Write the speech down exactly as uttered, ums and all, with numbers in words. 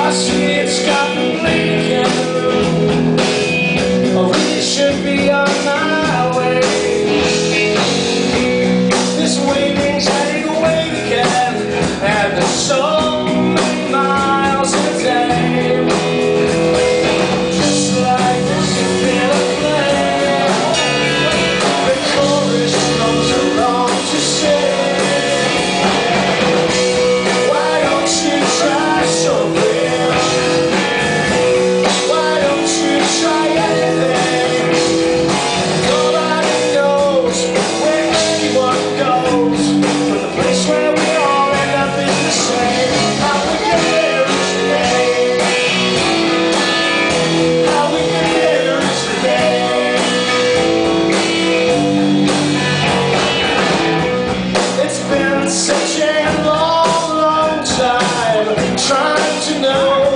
I see it's got me bleeding kangaroo. Oh, it should be on my way. This waiting's heading away again, and there's so many miles a day. Just like this in a play, the chorus comes along to say, why don't you try something? Why don't you try anything? Nobody knows where anyone goes, but the place where we all end up is the same. How we get there is the game. How we get there is the game. It's been such a long, long time trying to know